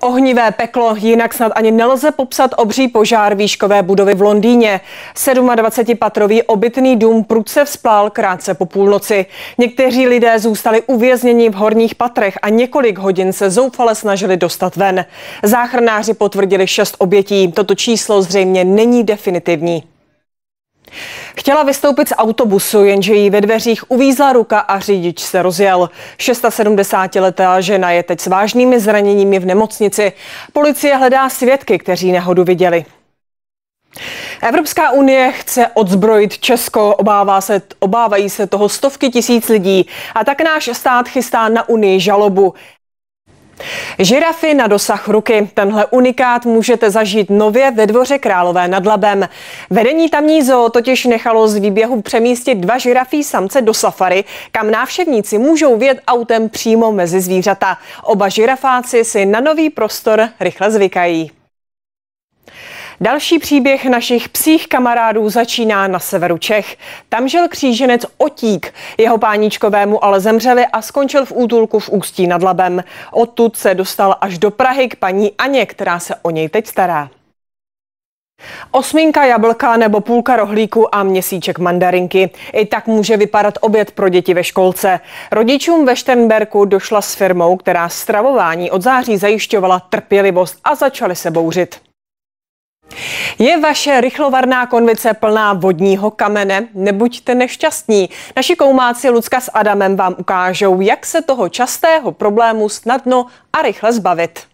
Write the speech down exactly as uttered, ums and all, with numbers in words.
Ohnivé peklo, jinak snad ani nelze popsat obří požár výškové budovy v Londýně. dvacetipatrový obytný dům prudce vzplál krátce po půlnoci. Někteří lidé zůstali uvězněni v horních patrech a několik hodin se zoufale snažili dostat ven. Záchranáři potvrdili šest obětí. Toto číslo zřejmě není definitivní. Chtěla vystoupit z autobusu, jenže jí ve dveřích uvízla ruka a řidič se rozjel. sedmdesátišestiletá žena je teď s vážnými zraněními v nemocnici. Policie hledá svědky, kteří nehodu viděli. Evropská unie chce odzbrojit Česko, obává se, obávají se toho stovky tisíc lidí a tak náš stát chystá na unii žalobu. Žirafy na dosah ruky. Tenhle unikát můžete zažít nově ve Dvoře Králové nad Labem. Vedení tamní zoo totiž nechalo z výběhu přemístit dva žirafí samce do safari, kam návštěvníci můžou vjet autem přímo mezi zvířata. Oba žirafáci si na nový prostor rychle zvykají. Další příběh našich psích kamarádů začíná na severu Čech. Tam žil kříženec Otík. Jeho páníčkovému ale zemřeli a skončil v útulku v Ústí nad Labem. Odtud se dostal až do Prahy k paní Aně, která se o něj teď stará. Osminka jablka nebo půlka rohlíku a měsíček mandarinky. I tak může vypadat oběd pro děti ve školce. Rodičům ve Šternberku došla s firmou, která stravování od září zajišťovala trpělivost a začali se bouřit. Je vaše rychlovarná konvice plná vodního kamene? Nebuďte nešťastní. Naši koumáci Lucka s Adamem vám ukážou, jak se toho častého problému snadno a rychle zbavit.